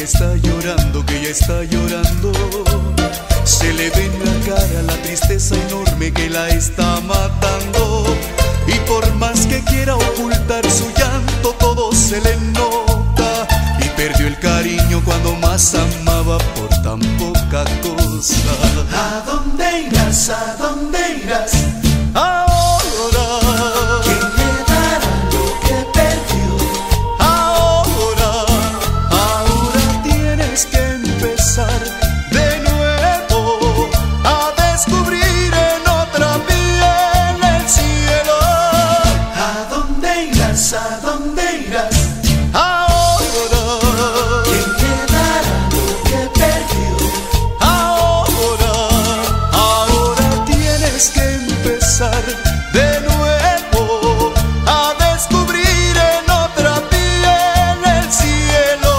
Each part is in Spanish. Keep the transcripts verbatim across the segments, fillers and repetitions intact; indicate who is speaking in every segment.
Speaker 1: ella está llorando, que ella está llorando. Se le ve en la cara la tristeza enorme que la está matando. Y por más que quiera ocultar su llanto, todo se le nota. Y perdió el cariño cuando más amaba por tan poca cosa.
Speaker 2: ¿A dónde irás? ¿A dónde irás?
Speaker 1: Ahora,
Speaker 2: ¿quién le dará lo que perdió?
Speaker 1: ahora, ahora tienes que empezar de nuevo a descubrir en otra piel el cielo.
Speaker 2: ¿A dónde irás? ¿A dónde irás?
Speaker 1: Ahora,
Speaker 2: ¿quién le dará lo que perdió?
Speaker 1: ahora, ahora tienes que empezar de nuevo a descubrir en otra piel el cielo.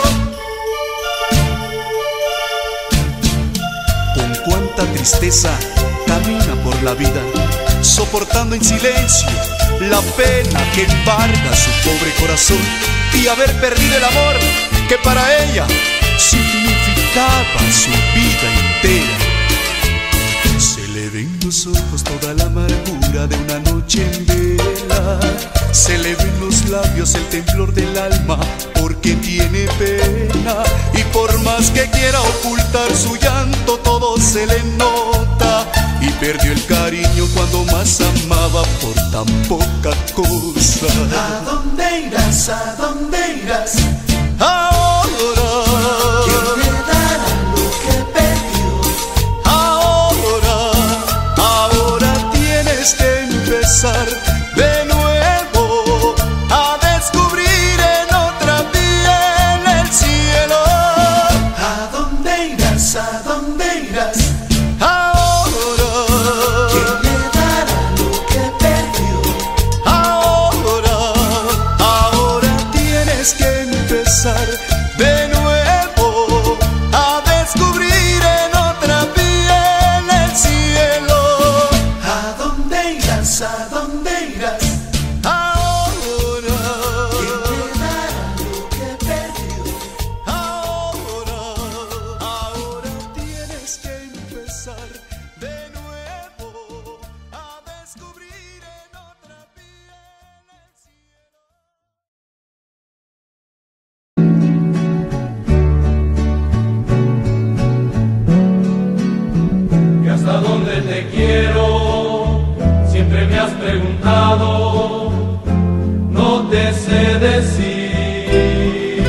Speaker 1: Con cuánta tristeza camina por la vida, soportando en silencio la pena que embarga su pobre corazón, y haber perdido el amor que para ella significaba su vida entera. Se le ve en los ojos toda la amargura de una noche en vela. Se le ve en los labios el temblor del alma porque tiene pena. Y por más que quiera ocultar su llanto, todo se le nota. Y perdió el cariño cuando más amaba por tan poca cosa.
Speaker 2: ¿A dónde irás? ¿A dónde irás?
Speaker 1: Ahora,
Speaker 2: ¿quién le dará lo que perdió?
Speaker 1: ahora, ahora tienes que empezar de nuevo a descubrir en otra piel el cielo.
Speaker 2: ¿A dónde irás? ¿A dónde irás?
Speaker 1: Ahora,
Speaker 2: ¿quién le dará lo que perdió?
Speaker 1: ahora, ahora tienes que empezar de nuevo a descubrir en otra piel el cielo.
Speaker 2: ¿A dónde irás? ¿A dónde irás?
Speaker 1: Ahora,
Speaker 2: ¿quién le dará lo que perdió?
Speaker 1: ahora, ahora tienes que empezar de nuevo a descubrir en otra piel el cielo.
Speaker 3: Que hasta dónde te quiero, siempre me has preguntado, no te sé decir.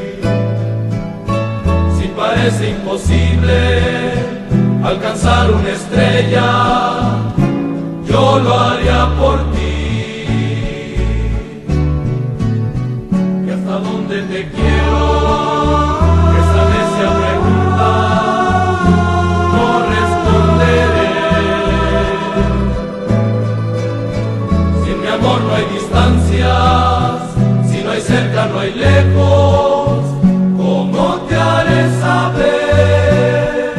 Speaker 3: Si parece imposible alcanzar una estrella, yo lo haría por ti. Que hasta dónde te quiero, esa necia pregunta no responderé. Si en mi amor no hay distancias, si no hay cerca, no hay lejos, ¿cómo te haré saber?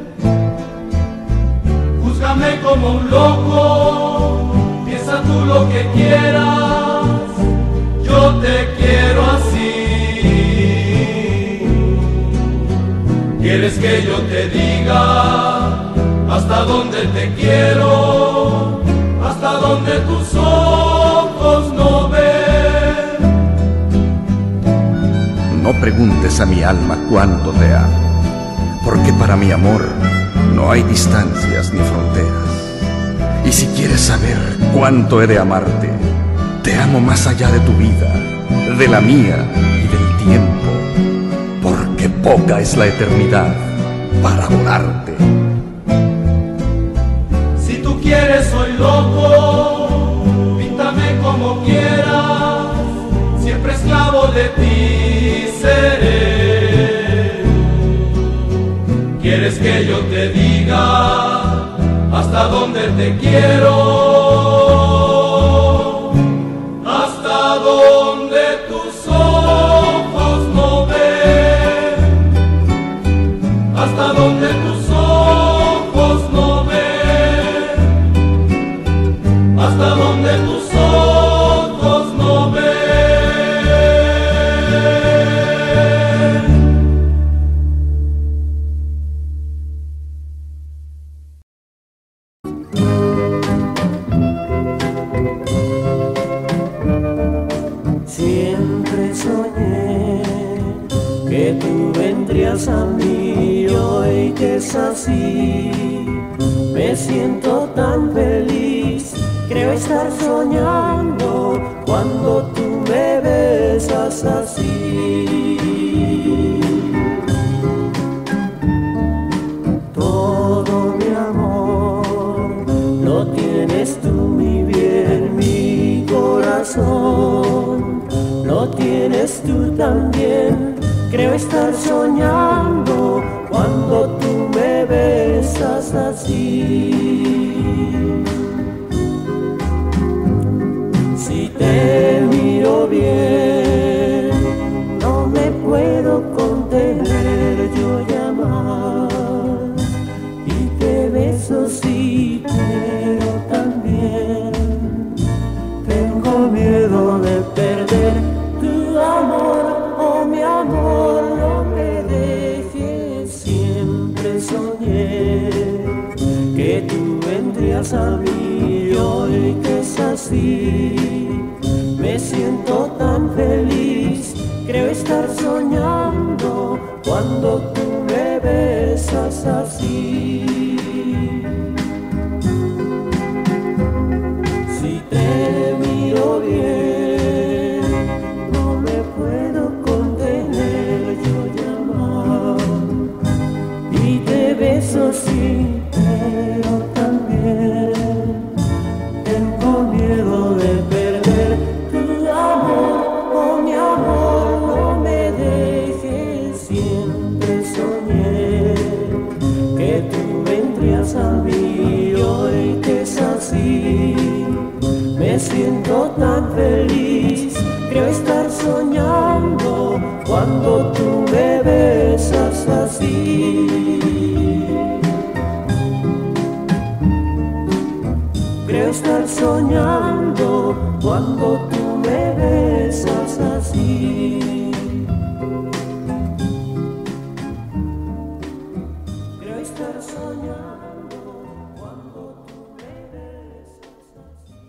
Speaker 3: Júzgame como un loco, piensa tú lo que quieras, yo te quiero así. ¿Quieres que yo te diga hasta dónde te quiero? Hasta donde tus ojos no ven.
Speaker 4: No preguntes a mi alma cuánto te amo, porque para mi amor no hay distancias ni fronteras. Y si quieres saber cuánto he de amarte, te amo más allá de tu vida, de la mía y del tiempo, porque poca es la eternidad para adorarte.
Speaker 3: Si tú quieres soy loco, píntame como quieras, siempre esclavo de ti seré. ¿Quieres que yo te diga hasta dónde te quiero? Hasta donde tus ojos no ven, hasta donde tus ojos no ven, hasta donde tus ojos no ven.
Speaker 5: vendrías a mí hoy que es así. Me siento tan feliz, creo estar soñando cuando tú me besas así. Todo mi amor lo tienes tú, mi bien, mi corazón lo tienes tú también. Creo estar soñando cuando tú me besas así. Si te miro bien, no me puedo contener yo llamar. Y te beso sí, pero también tengo miedo de perder tu amor, oh mi amor, no me dejes. Siempre soñé que tú vendrías a mí hoy que es así. Me siento tan feliz, creo estar soñando cuando tú me besas así. Si te miro bien, no me puedo contener yo llamar. Y te beso sí, pero también tengo miedo de perder tu amor, oh mi amor, no me dejes. Siempre soñé que tú vendrías a mí hoy que es así. Me siento tan feliz, creo estar soñando cuando tú me besas así. Creo estar soñando cuando tú me besas así. Creo estar soñando cuando tú me besas así.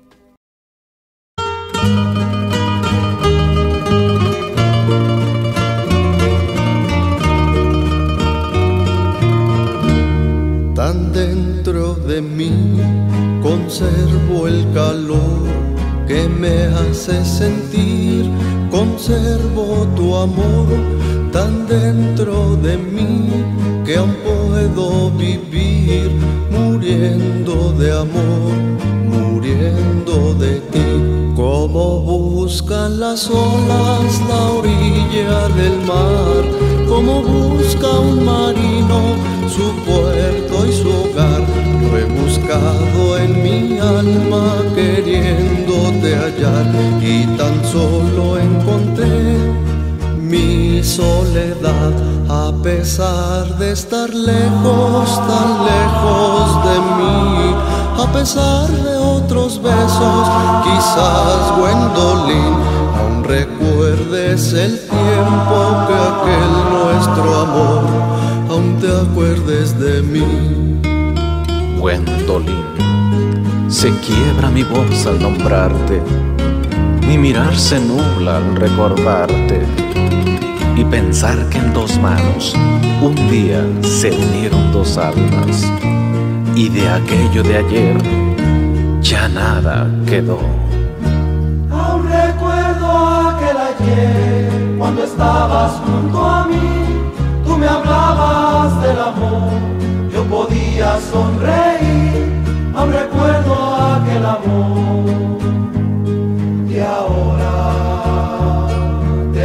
Speaker 6: Tan dentro de mí conservo el calor que me hace sentir, conservo tu amor tan dentro de mí que aún puedo vivir muriendo de amor, muriendo de ti. Como buscan las olas la orilla del mar, como busca un marino su puerto y su hogar. Lo he buscado en mi alma queriéndote hallar y tan solo encontré mi soledad. A pesar de estar lejos, tan lejos de mí, a pesar de otros besos, quizás Gwendolyn aún recuerdes el tiempo que aquel nuestro amor, aún te acuerdes de mí.
Speaker 7: Gwendolyn, se quiebra mi voz al nombrarte, mi mirar se nubla al recordarte y pensar que en dos manos un día se unieron dos almas y de aquello de ayer ya nada quedó.
Speaker 3: Aún recuerdo aquel ayer cuando estabas junto a mí, tú me hablabas del amor, yo podía sonreír. Aún recuerdo aquel amor y ahora te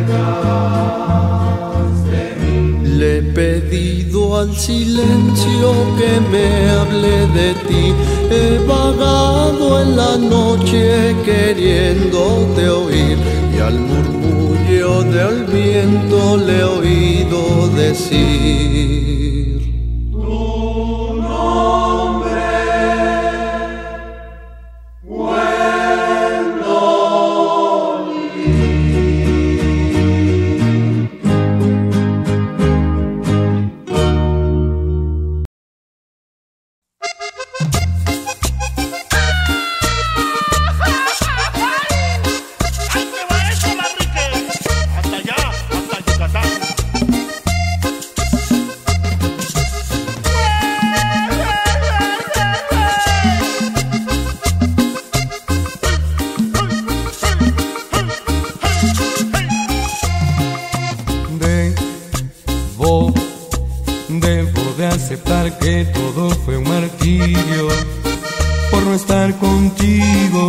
Speaker 3: alejas de mí.
Speaker 6: Le he pedido al silencio que me hable de ti, he vagado en la noche queriéndote oír y al murmullo del viento le he oído decir
Speaker 8: aceptar que todo fue un martirio por no estar contigo.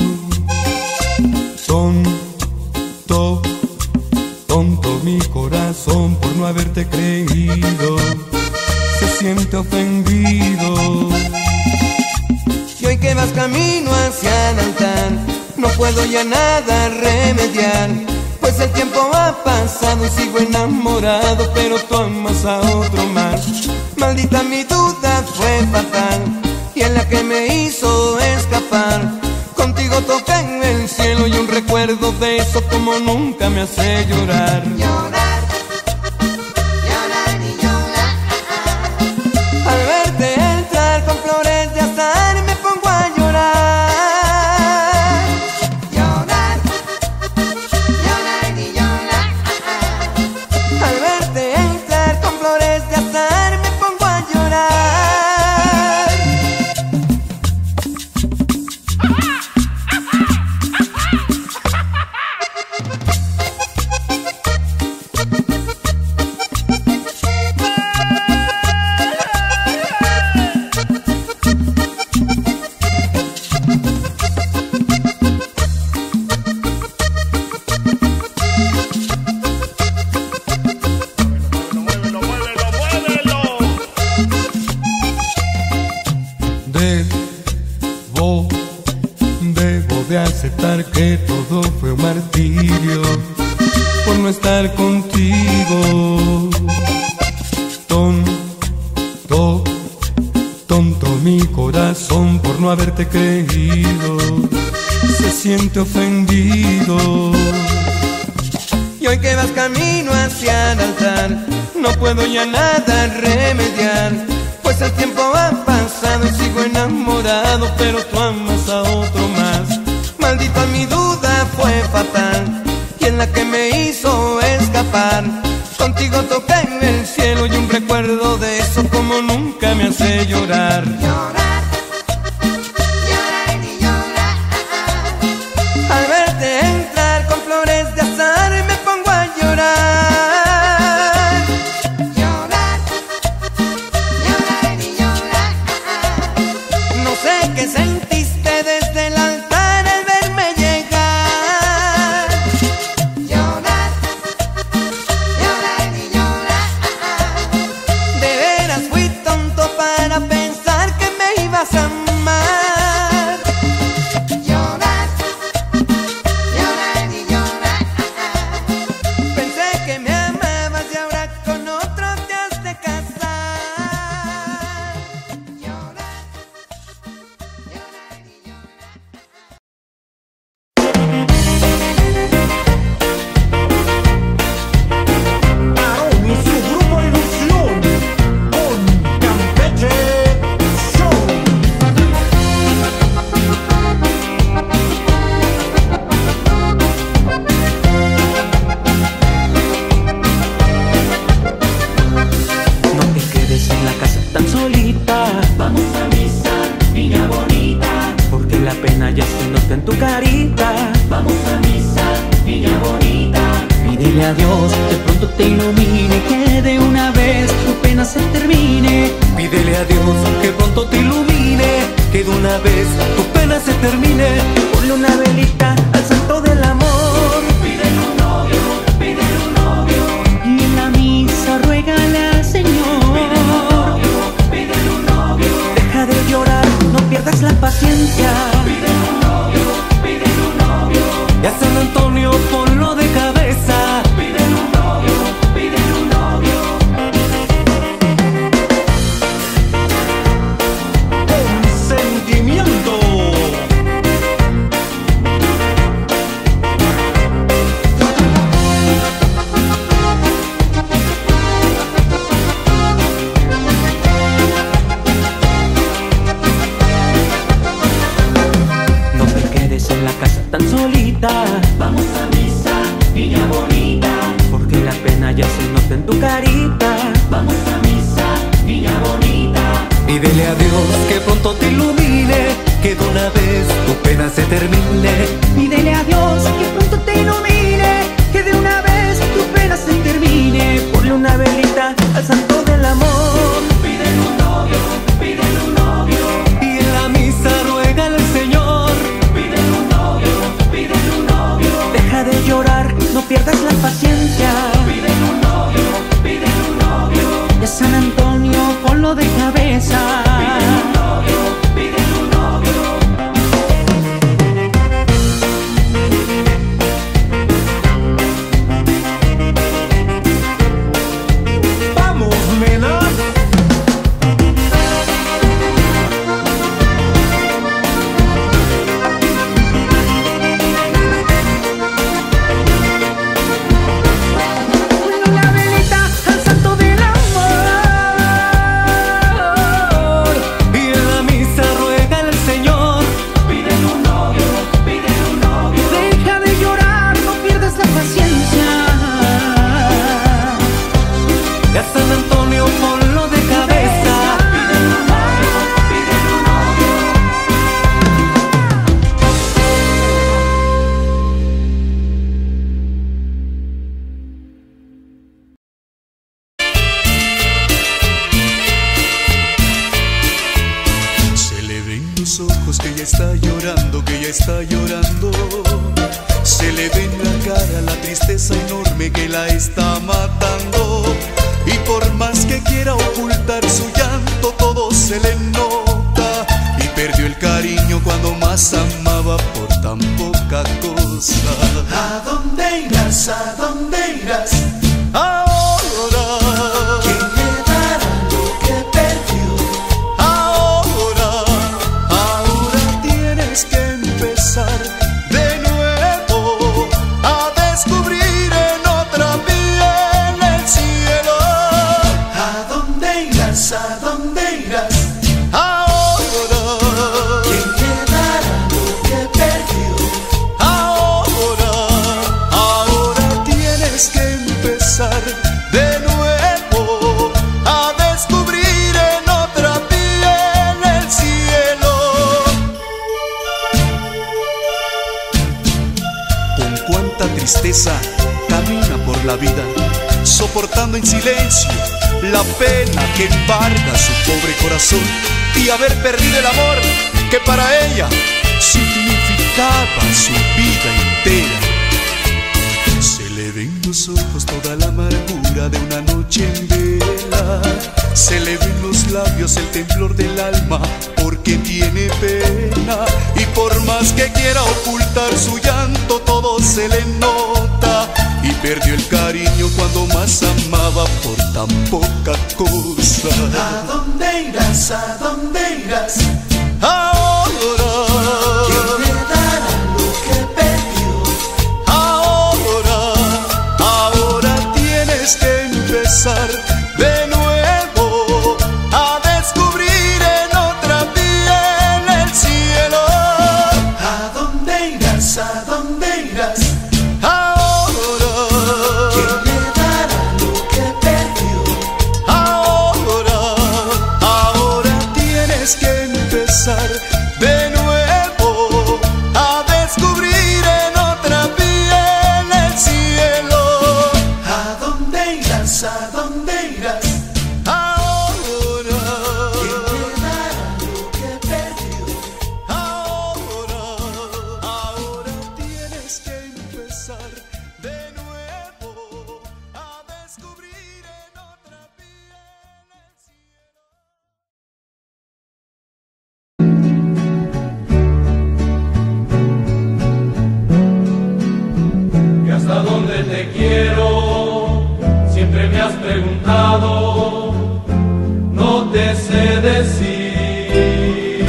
Speaker 8: Tonto, tonto mi corazón por no haberte creído, se siente ofendido.
Speaker 9: Y hoy que vas camino hacia el altar, no puedo ya nada remediar, pues el tiempo ha pasado y sigo enamorado, pero tú amas a otro más. Maldita mi duda fue fatal, y en la que me hizo escapar. Contigo toqué en el cielo y un recuerdo de eso como nunca me hace llorar.
Speaker 10: Llorar, llorar y llorar.
Speaker 9: Al verte entrar con flores de azar me pongo a llorar.
Speaker 10: Llorar, llorar y llorar.
Speaker 9: Al verte entrar con flores de azar me pongo a llorar.
Speaker 8: Debo, debo de aceptar que todo fue un martirio por no estar contigo. Tonto, tonto mi corazón por no haberte creído, se siente ofendido.
Speaker 9: Y hoy que vas camino hacia el altar, no puedo ya nada remediar, pues el tiempo ha pasado y sigo enamorado, pero tú amas a otro más. Maldita mi duda fue fatal, y en la que me hizo escapar. Contigo toqué en el cielo y un recuerdo de eso como nunca me hace llorar.
Speaker 10: Llorar, llorar y llorar.
Speaker 9: Al verte entrar con flores de azar me pongo a llorar.
Speaker 10: Llorar, llorar y llorar.
Speaker 9: No sé qué sentiste desde el altar al verme llegar.
Speaker 10: Llorar, llorar y llorar.
Speaker 9: De veras fui tonto para pensar que me ibas a amar.
Speaker 10: Llorar, llorar y llorar.
Speaker 9: Pensé que me amabas y ahora con otro te has de casar.
Speaker 10: Llorar, llorar y llorar.
Speaker 2: Aarón y su grupo Ilusión con Campeche Show.
Speaker 5: No te quedes en la casa tan solita,
Speaker 3: Vamos a misa, niña bonita.
Speaker 5: porque la pena ya se nota en tu carita.
Speaker 3: Vamos a misa, niña bonita.
Speaker 5: Pídele a Dios que pronto te ilumine, que de una vez tu pena se termine.
Speaker 8: Pídele a Dios que pronto te ilumine, que de una vez tu pena se termine.
Speaker 5: Ponle una velita al santo del amor,
Speaker 3: Pídele un novio, pídele un novio.
Speaker 5: y en la misa ruégale al Señor.
Speaker 3: Pídele un novio, pídele un novio.
Speaker 5: Deja de llorar, no pierdas la paciencia.
Speaker 3: Pídele un novio, pídele un novio.
Speaker 8: Y a San Antonio ponlo de cabeza.
Speaker 3: Pídele un novio, pídele un novio.
Speaker 2: Con sentimiento.
Speaker 5: No te quedes en la casa tan solita,
Speaker 3: Vamos a misa, niña bonita.
Speaker 5: porque la pena ya se nota en tu carita.
Speaker 3: Vamos a misa, niña bonita.
Speaker 8: Pídele a Dios que pronto te ilumine, que de una vez tu pena se termine.
Speaker 5: Pídele a Dios que pronto te ilumine, que de una vez tu pena se termine. Ponle una velita al santo del amor,
Speaker 3: Pídele un
Speaker 1: está llorando. Se le ve en la cara la tristeza enorme que la está matando. Y por más que quiera ocultar su llanto, todo se le nota. Y perdió el cariño cuando más amaba por tan poca cosa.
Speaker 2: ¿A dónde irás? ¿A dónde irás?
Speaker 1: Ahora,
Speaker 2: ¿quién le dará lo que perdió?
Speaker 1: ahora, ahora tienes que empezar de nuevo a descubrir en otra piel el cielo.
Speaker 2: ¿A dónde irás? ¿A dónde irás?
Speaker 1: Ahora,
Speaker 2: ¿quién le dará lo que perdió?
Speaker 1: ahora, ahora tienes que empezar de nuevo a descubrir en otra piel el cielo. Con cuánta tristeza camina por la vida, soportando en silencio la pena que embarga su pobre corazón y haber perdido el amor que para ella significaba su vida entera. Se le ven los ojos toda la amargura de una noche en vela. Se le ven los labios el temblor del alma porque tiene pena. Y por más que quiera ocultar su llanto, todo se le nota. Y perdió el cariño cuando más amaba por tan poca cosa.
Speaker 2: ¿A dónde irás? ¿A dónde irás?
Speaker 1: Ahora,
Speaker 2: ¿quién le dará lo que perdió?
Speaker 1: ahora, ahora tienes que empezar de nuevo a descubrir en otra piel el cielo.
Speaker 2: ¿A dónde irás? ¿A dónde irás?
Speaker 1: Ahora,
Speaker 2: ¿quién le dará lo que perdió?
Speaker 1: ahora, ahora tienes que empezar de nuevo a descubrir en otra piel el cielo.
Speaker 2: ¿A dónde irás? ¿A dónde irás?
Speaker 1: Ahora,
Speaker 2: ¿quién le dará lo que perdió?
Speaker 1: ahora, ahora tienes que empezar de nuevo a descubrir en otra piel el cielo.
Speaker 3: Que hasta dónde te quiero, siempre me has preguntado, no te sé decir.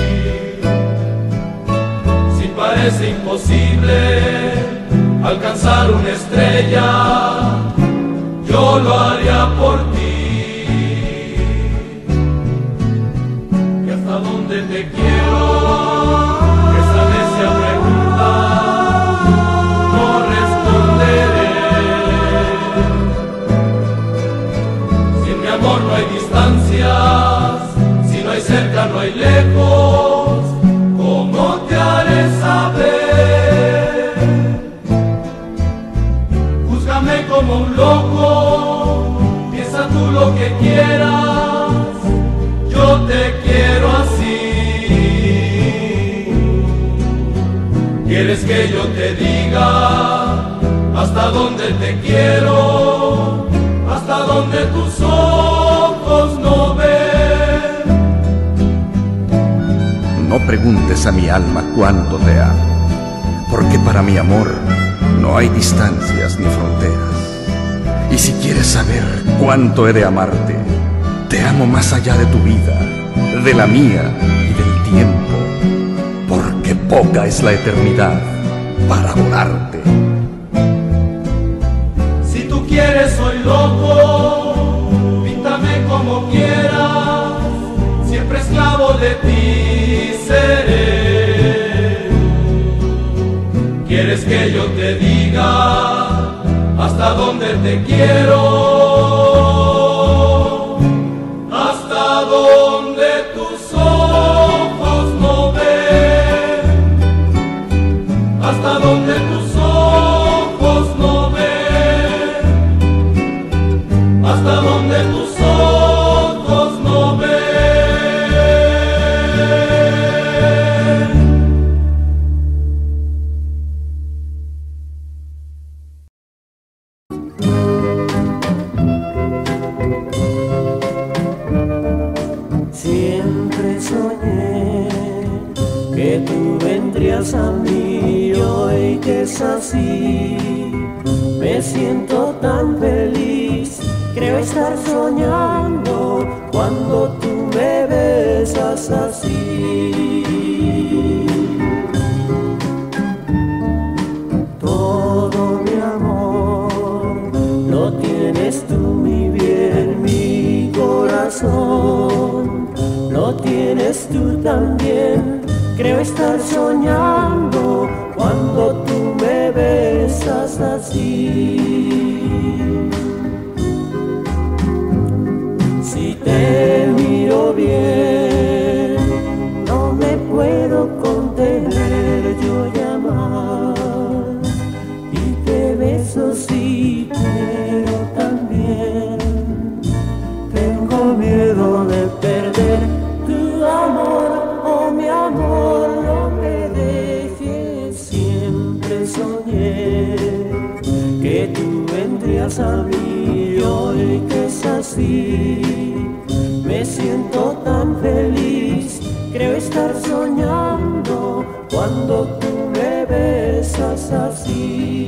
Speaker 3: Si parece imposible alcanzar una estrella, yo lo haría por ti. Que hasta dónde te quiero, esa necia pregunta no responderé. Si en mi amor no hay distancias, si no hay cerca, no hay lejos, ¿cómo te haré saber? Júzgame como un loco, piensa tú lo que quieras, yo te quiero así. ¿Quieres que yo te diga hasta dónde te quiero? Hasta donde tus ojos no ven.
Speaker 4: No preguntes a mi alma cuánto te amo, porque para mi amor no hay distancias ni fronteras. Y si quieres saber cuánto he de amarte, te amo más allá de tu vida, de la mía y del tiempo, porque poca es la eternidad para adorarte.
Speaker 3: Si tú quieres soy loco, píntame como quieras, siempre esclavo de ti seré. ¿Quieres que yo te diga hasta dónde te quiero? Hasta donde tus ojos no ven, hasta donde tus ojos no ven, hasta donde tus ojos no ven.
Speaker 11: vendrías a mí hoy que es así. Me siento tan feliz, creo estar soñando cuando tú me besas así. Todo mi amor lo tienes tú, mi bien, mi corazón lo tienes tú también. Creo estar soñando cuando tú me besas así. Si te miro bien, no me puedo contener yo llamar. Y te beso sí, pero también tengo miedo de perder tu amor, oh mi amor, no me dejes. Siempre soñé que tú vendrías a mí hoy que es así. Me siento tan feliz, creo estar soñando cuando tú me besas así.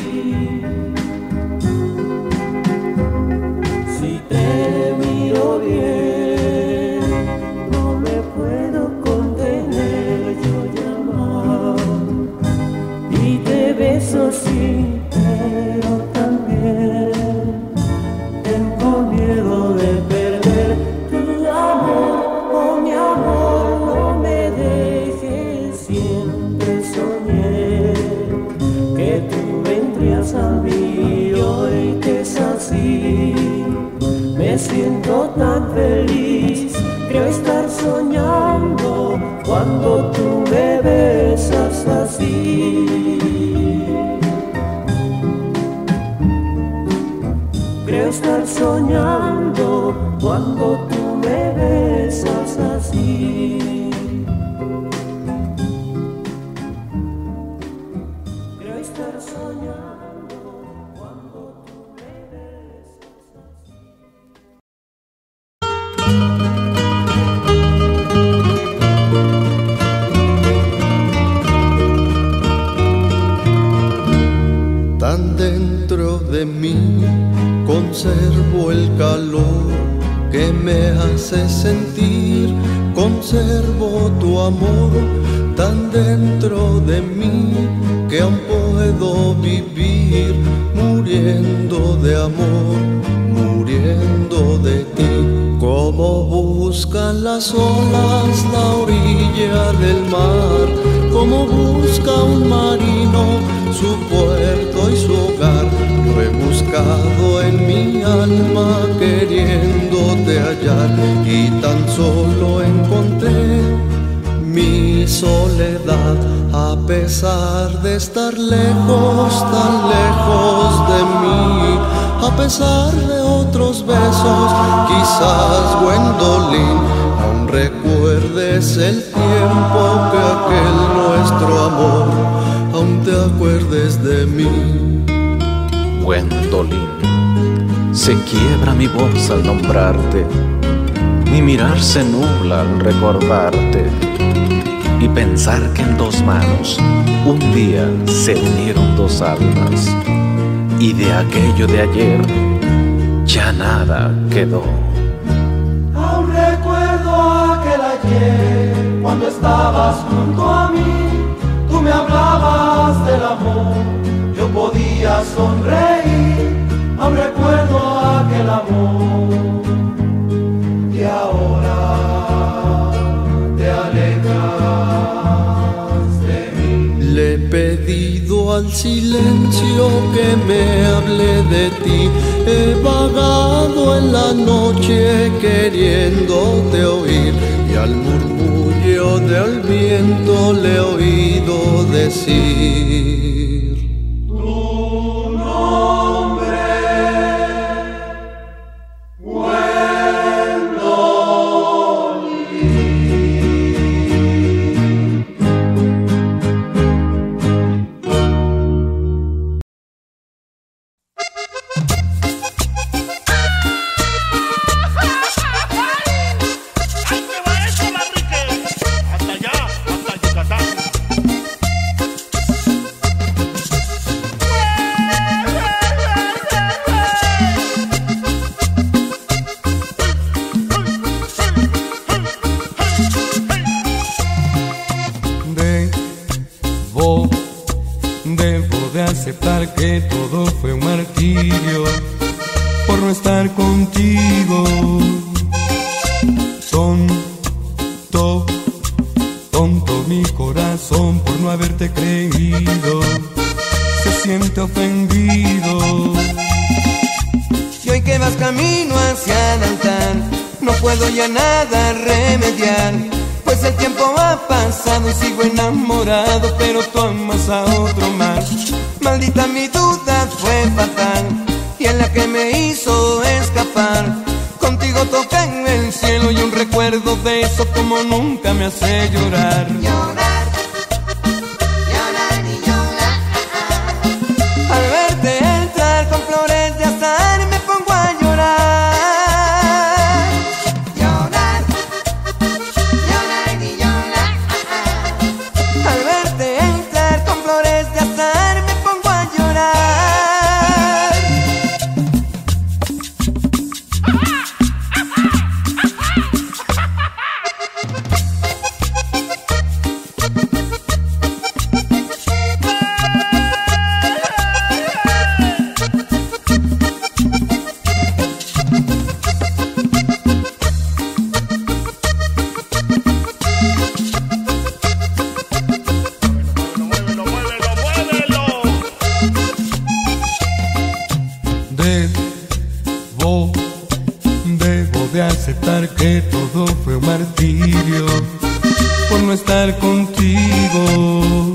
Speaker 11: Si te miro bien, no me puedo contener yo llamar. Y te beso sí, pero también tengo miedo de perder tu amor, oh mi amor, no me dejes. Siempre soñé que tú vendrías a mí hoy que es así. Me siento tan feliz, creo estar soñando cuando tú me besas así. Creo estar soñando cuando tú me besas así. Creo estar soñando cuando tú me besas así.
Speaker 6: Tan dentro de mí conservo el calor que me hace sentir, conservo tu amor tan dentro de mí que aún puedo vivir muriendo de amor, muriendo de ti. Como buscan las olas la orilla del mar, como busca un marino su puerto y su hogar. Lo he buscado en mi alma queriéndote hallar y tan solo encontré mi soledad. A pesar de estar lejos, tan lejos de mí, a pesar de otros besos, quizás Gwendolyn aún recuerdes el tiempo que aquel nuestro amor, aún te acuerdes de mí.
Speaker 7: Gwendolyn, se quiebra mi voz al nombrarte, mi mirar se nubla al recordarte y pensar que en dos manos un día se unieron dos almas y de aquello de ayer ya nada quedó.
Speaker 3: Aún recuerdo aquel ayer cuando estabas junto a mí, tú me hablabas del amor, yo podía sonreír. Aún recuerdo aquel amor y ahora te alejas de mí.
Speaker 6: Le he pedido al silencio que me hable de ti. He vagado en la noche queriéndote oír y al murmullo del viento le he oído decir
Speaker 3: tu nombre.
Speaker 9: Debo de aceptar que todo fue un martirio por no estar contigo. Tonto, tonto mi corazón por no haberte creído, se siente ofendido.
Speaker 12: Y hoy que vas camino hacia el altar, no puedo ya nada remediar, pues el tiempo ha pasado y sigo enamorado, pero tú amas a otro más. Maldita mi duda fue fatal, y en la que me hizo escapar. Contigo toqué en el cielo y un recuerdo de eso como nunca me hace llorar.
Speaker 10: Llorar, llorar y llorar.
Speaker 12: Al verte entrar con flores de azahar me pongo a llorar.
Speaker 10: Llorar, llorar y llorar.
Speaker 12: Al verte entrar con flores de azahar me pongo a llorar.
Speaker 9: Debo, debo de aceptar que todo fue un martirio por no estar contigo.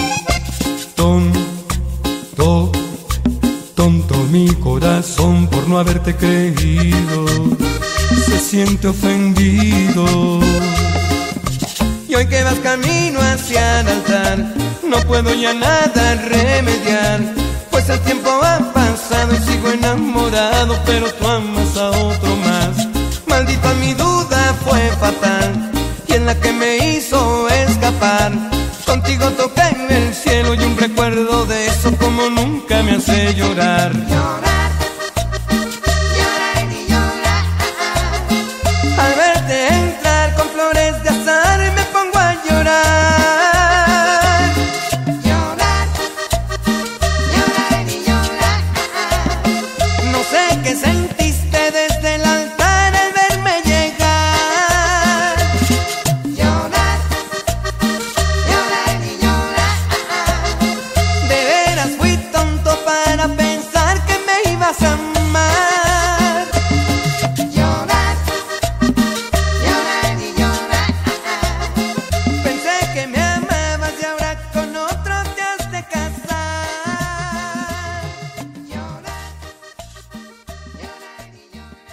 Speaker 9: Tonto, tonto mi corazón por no haberte creído, se siente ofendido.
Speaker 12: Y hoy que vas camino hacia el altar, no puedo ya nada remediar, pues el tiempo ha pasado y sigo enamorado, pero tú amas a otro más. Maldita mi duda fue fatal, y en la que me hizo escapar. Contigo toqué en el cielo y un recuerdo de eso como nunca me hace llorar.
Speaker 10: Llorar, llorar y llorar.
Speaker 12: Al verte entrar con flores de azahar me pongo a llorar.
Speaker 10: Llorar, llorar y llorar.
Speaker 12: No sé qué sentiste desde el altar al verme llegar.
Speaker 10: Llorar, llorar y llorar.
Speaker 12: De veras fui tonto para pensar que me ibas a amar.
Speaker 10: Llorar, llorar y llorar.
Speaker 12: Pensé que me amabas y ahora con otro te has de casar.
Speaker 10: Llorar, llorar y llorar.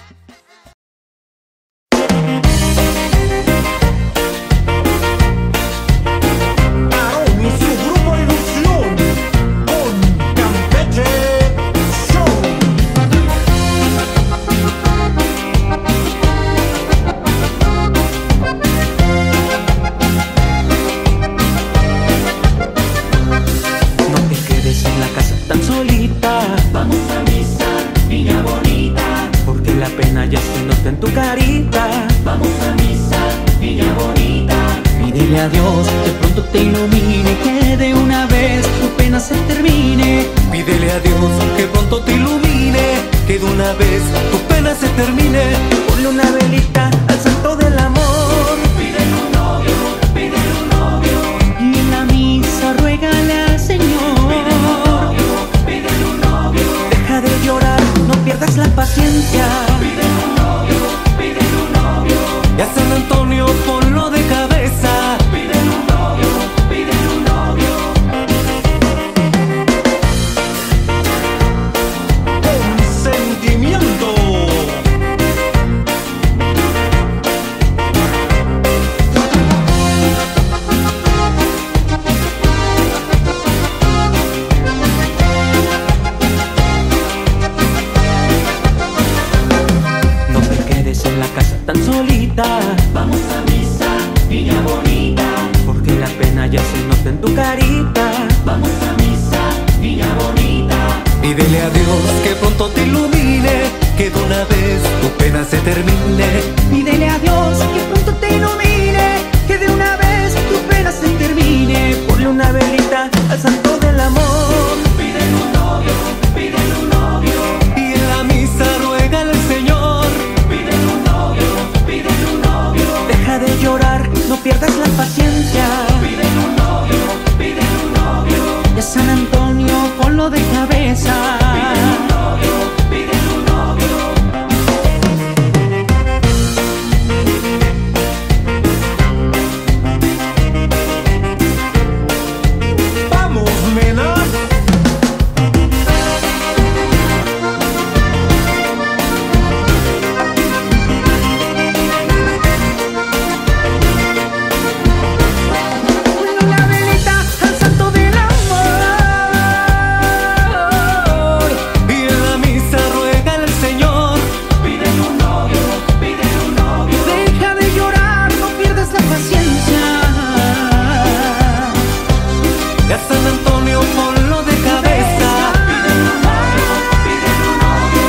Speaker 2: Aarón y su grupo Ilusión con Campeche Show.
Speaker 5: No te quedes en la casa tan solita.
Speaker 11: Vamos a misa, niña bonita.
Speaker 5: Porque la pena ya se nota en tu carita.
Speaker 11: Vamos a misa, niña bonita.
Speaker 5: Pídele a Dios que pronto te ilumine, que de una vez tu pena se termine.
Speaker 8: Pídele a Dios que pronto te ilumine, que de una vez tu pena se termine.
Speaker 5: Ponle una velita al santo del amor.
Speaker 11: Pídele un novio, pídele un novio.
Speaker 5: Y en la misa ruégale al Señor.
Speaker 11: Pídele un novio, pídele un novio.
Speaker 5: Deja de llorar, no pierdas la paciencia.
Speaker 11: Pídele un novio, pídele un novio.
Speaker 8: Y a San Antonio ponlo de cabeza.
Speaker 11: Pídele un novio, pídele un novio.
Speaker 2: Con sentimiento.
Speaker 5: No te quedes en la casa tan solita.
Speaker 11: Vamos a misa, niña bonita.
Speaker 5: Porque la pena ya se nota en tu carita.
Speaker 11: Vamos a misa, niña bonita.
Speaker 8: Pídele a Dios que pronto te ilumine, que de una vez tu pena se termine.
Speaker 5: Pídele a Dios que pronto te ilumine, que de una vez tu pena se termine. Ponle Pídele una velita al santo del amor.
Speaker 11: Pídele un novio, pídele un novio.
Speaker 8: Y en la misa ruégale al Señor.
Speaker 11: Pídele un novio, pídele un novio.
Speaker 5: Deja de llorar, no pierdas la paciencia.
Speaker 11: Pídele un novio, pídele un novio.
Speaker 5: Y a San Antonio ponlo de cabeza.
Speaker 11: Pídele un novio, pídele un novio.
Speaker 8: ¡Vamos, nena!
Speaker 5: Una velita al santo del amor.
Speaker 8: Y en la misa ruégale al Señor.
Speaker 11: Pídele un novio, pídele un novio.
Speaker 5: Deja de llorar, no pierdas la paciencia.
Speaker 8: Y a San Antonio ponlo de cabeza.
Speaker 11: Pídele un novio, pídele un novio.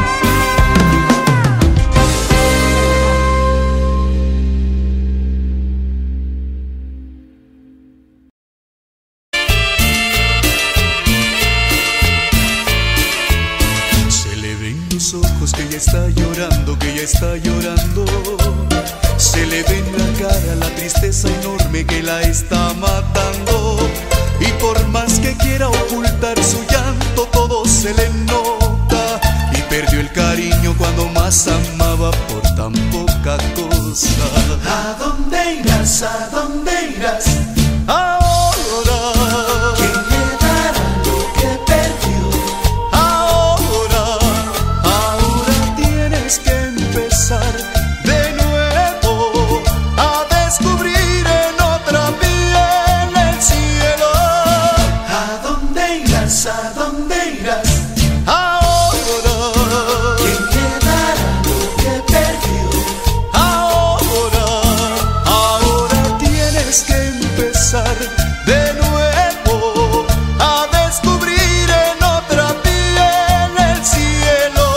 Speaker 1: Se le ven los ojos que ella está llorando, que ella está llorando. Se le ve en la cara la tristeza enorme que la está matando. Y por más que quiera ocultar su llanto, todo se le nota. Y perdió el cariño cuando más amaba por tan poca cosa.
Speaker 2: ¿A dónde irás? ¿A dónde irás?
Speaker 1: Ahora,
Speaker 2: ¿Quién le dará lo que perdió?
Speaker 1: ahora, ahora tienes que empezar de nuevo a descubrir en otra piel el cielo.
Speaker 2: ¿A dónde irás? ¿A dónde irás?
Speaker 1: Ahora,
Speaker 2: ¿Quién le dará lo que perdió?
Speaker 1: ahora, ahora tienes que empezar de nuevo a descubrir en otra piel el cielo.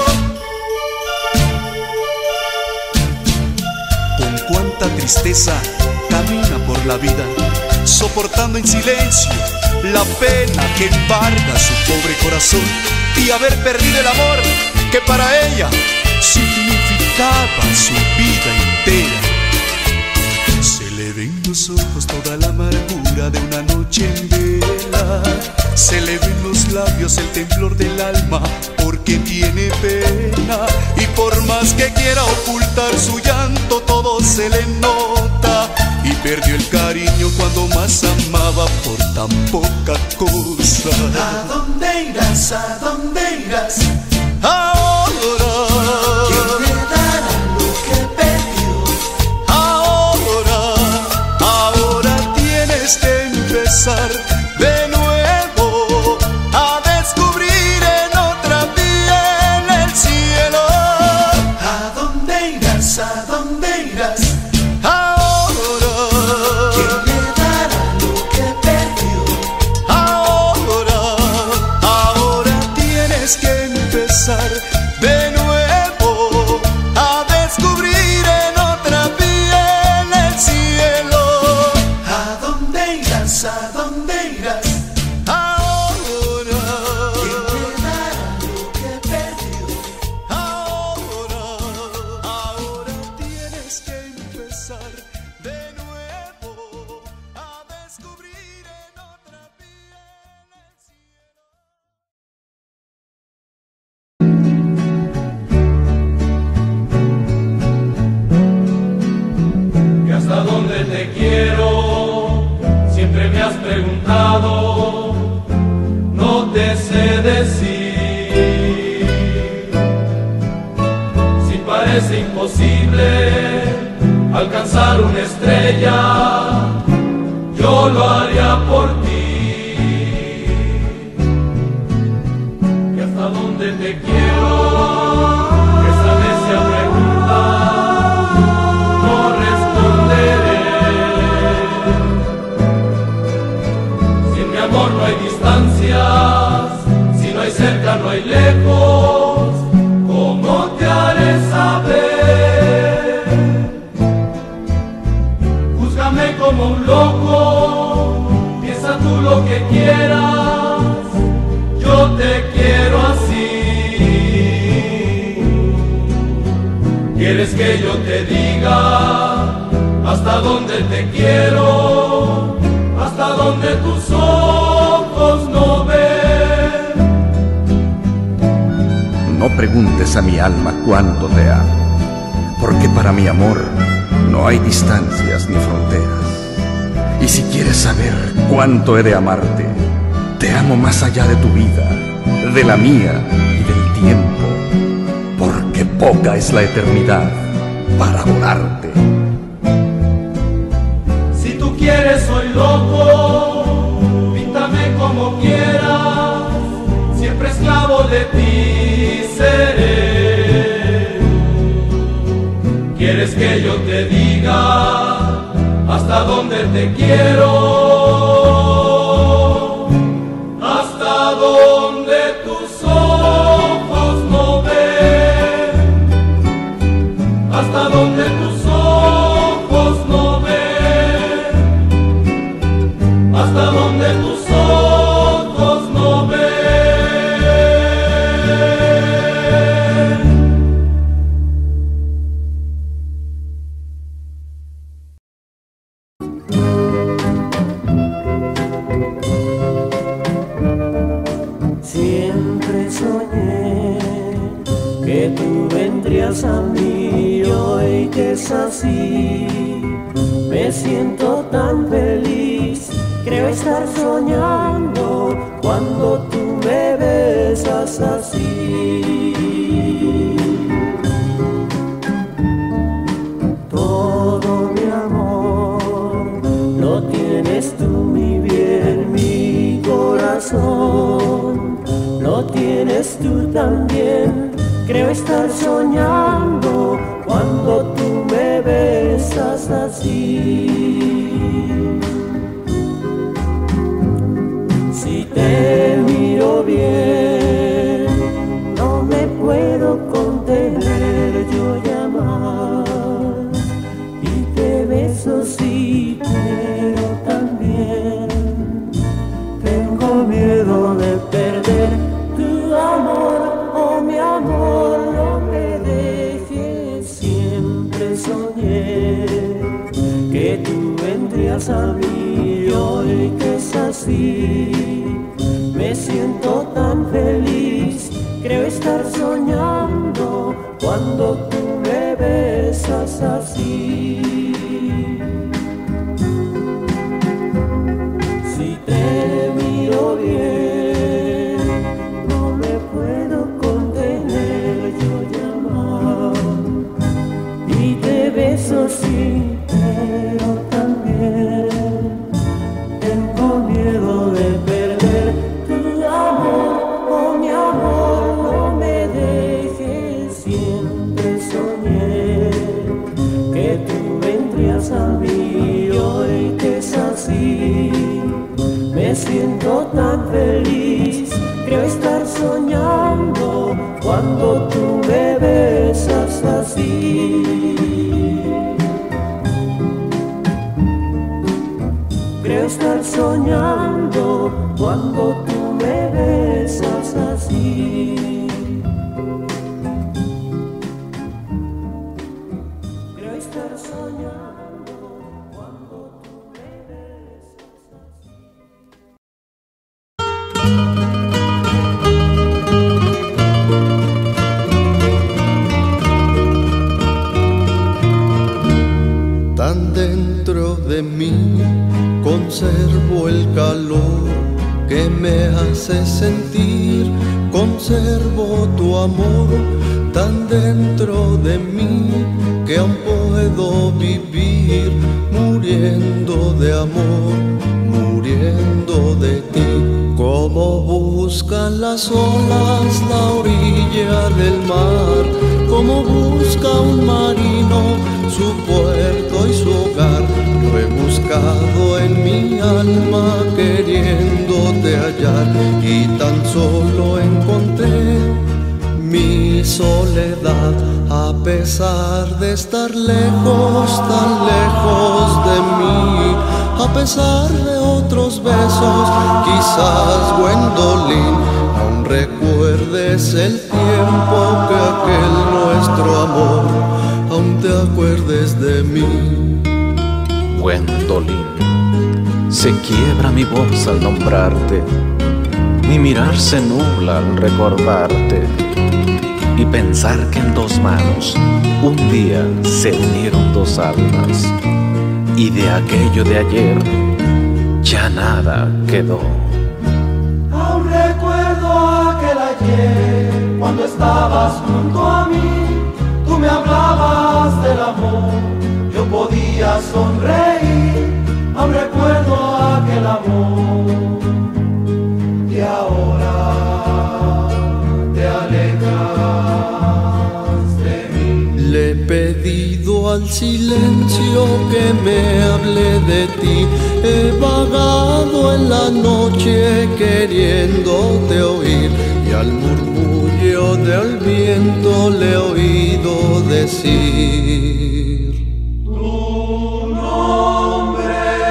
Speaker 1: Con cuánta tristeza camina por la vida, soportando en silencio la pena que embarga su pobre corazón y haber perdido el amor que para ella significaba su vida entera. Se le ven los ojos toda la amargura de una noche en vela. Se le ven los labios el temblor del alma porque tiene pena. Y por más que quiera ocultar su llanto, todo se le nota. Y perdió el cariño cuando más amaba por tan poca cosa.
Speaker 2: ¿A dónde irás? ¿A dónde irás?
Speaker 1: Ahora,
Speaker 2: ¿Quién le dará lo que perdió?
Speaker 1: ahora, ahora tienes que empezar de nuevo a descubrir en otra piel el cielo.
Speaker 2: ¿A dónde irás? ¿A dónde irás?
Speaker 1: Ahora,
Speaker 2: ¿Quién le dará lo que perdió?
Speaker 1: ahora, ahora tienes que empezar de nuevo a descubrir en otra piel el cielo.
Speaker 2: ¿A dónde irás? ¿A dónde irás?
Speaker 1: Ahora,
Speaker 2: ¿Quién le dará lo que perdió?
Speaker 1: ahora, ahora tienes que empezar de nuevo a descubrir en otra piel el cielo.
Speaker 3: Que hasta dónde te quiero, siempre me has preguntado, no te sé decir. Si parece imposible alcanzar una estrella, yo lo haría por ti. Que hasta dónde te quiero, esa necia pregunta no responderé. Si en mi amor no hay distancias, si no hay cerca, no hay lejos, ¿cómo te haré saber? Júzgame como un loco, quieras, yo te quiero así. ¿Quieres que yo te diga hasta dónde te quiero? Hasta donde tus ojos no ven.
Speaker 4: No preguntes a mi alma cuánto te amo, porque para mi amor no hay distancias ni fronteras. Y si quieres saber cuánto he de amarte, te amo más allá de tu vida, de la mía y del tiempo, porque poca es la eternidad para adorarte.
Speaker 3: Si tú quieres soy loco, píntame como quieras, siempre esclavo de ti seré. ¿Quieres que yo te diga hasta dónde te quiero? Hasta donde tus ojos no ven, hasta donde tus ojos no ven, hasta donde tus ojos no ven.
Speaker 13: Siempre soñé que tú vendrías a mí, hoy que es así, me siento tan feliz. Creo estar soñando cuando tú me besas así. Todo mi amor lo tienes tú, mi bien, mi corazón lo tienes tú también. Creo estar soñando cuando tú me besas así. Si te miro bien, no me puedo contener yo llamar. Y te beso sí, pero también tengo miedo de perder tu amor, oh mi amor, no me dejes. Siempre soñé que tú vendrías a mí, hoy que es así, me siento tan feliz. Creo estar soñando cuando tú me besas así. Si te miro bien, no me puedo contener yo llamar. Y te beso sí, pero también tengo miedo de perder tu amor, oh mi amor, no me dejes. Siempre soñé que tú vendrías a mí, hoy que es así, me siento tan feliz. Creo estar soñando cuando tú me besas así. Creo estar soñando cuando tú me besas así. Creo estar soñando cuando tú me besas así.
Speaker 6: Tan dentro de mí conservo el calor que me hace sentir, conservo tu amor tan dentro de mí que aún puedo vivir muriendo de amor, muriendo de ti. Como buscan las olas la orilla del mar, como busca un marino su puerto y su hogar. Lo he buscado en mi alma queriéndote hallar y tan solo encontré mi soledad. A pesar de estar lejos, tan lejos de mí, a pesar de otros besos. Quizás, Gwendolyn, aún recuerdes el tiempo que aquel nuestro amor, aún te acuerdes de mí.
Speaker 7: Gwendolyn, se quiebra mi voz al nombrarte, mi mirar se nubla al recordarte y pensar que en dos manos un día se unieron dos almas y de aquello de ayer ya nada quedó.
Speaker 3: Aún recuerdo aquel ayer cuando estabas junto a mí, tú me hablabas del amor, yo podía sonreír. Aún recuerdo aquel amor y ahora te alejas de mí.
Speaker 6: Le he pedido al silencio que me hable de ti. He vagado en la noche queriéndote oír y al murmullo del viento le he oído decir
Speaker 3: tu nombre.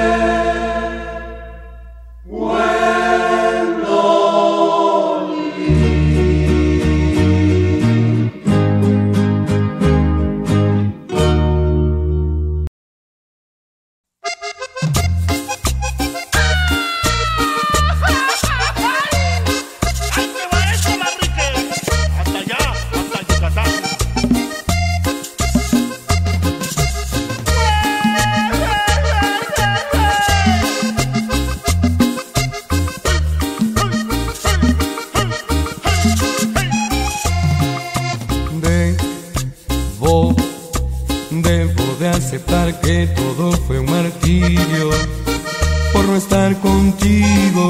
Speaker 12: aceptar que todo fue un martirio por no estar contigo.